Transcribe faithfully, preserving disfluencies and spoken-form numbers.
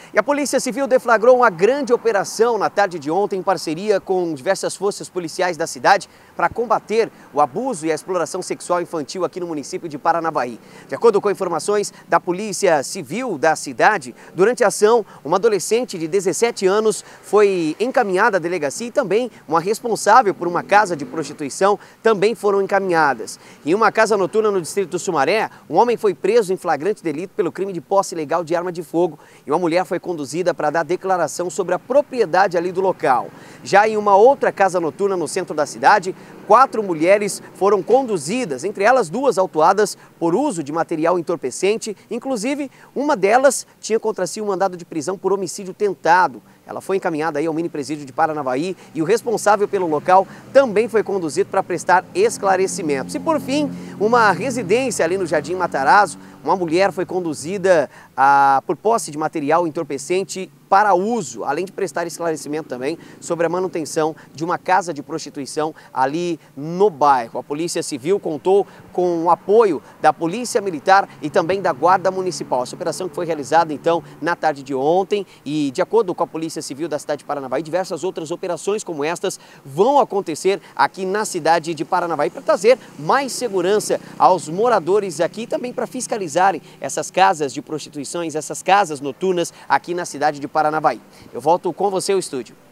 E a Polícia Civil deflagrou uma grande operação na tarde de ontem em parceria com diversas forças policiais da cidade para combater o abuso e a exploração sexual infantil aqui no município de Paranavaí. De acordo com informações da Polícia Civil da cidade, durante a ação, uma adolescente de dezessete anos foi encaminhada à delegacia e também uma responsável por uma casa de prostituição também foram encaminhadas. Em uma casa noturna no distrito do Sumaré, um homem foi preso em flagrante delito pelo crime de posse ilegal de arma de fogo e uma mulher foi conduzida para dar declaração sobre a propriedade ali do local. Já em uma outra casa noturna no centro da cidade, quatro mulheres foram conduzidas, entre elas duas autuadas por uso de material entorpecente, inclusive uma delas tinha contra si um mandado de prisão por homicídio tentado. Ela foi encaminhada aí ao mini presídio de Paranavaí e o responsável pelo local também foi conduzido para prestar esclarecimentos. E por fim, uma residência ali no Jardim Matarazzo, uma mulher foi conduzida a, por posse de material entorpecente para uso, além de prestar esclarecimento também sobre a manutenção de uma casa de prostituição ali no bairro. A Polícia Civil contou com o apoio da Polícia Militar e também da Guarda Municipal. Essa operação que foi realizada então na tarde de ontem e de acordo com a Polícia Civil da cidade de Paranavaí, diversas outras operações como estas vão acontecer aqui na cidade de Paranavaí para trazer mais segurança aos moradores aqui e também para fiscalizarem essas casas de prostituições, essas casas noturnas aqui na cidade de Paranavaí. Eu volto com você ao estúdio.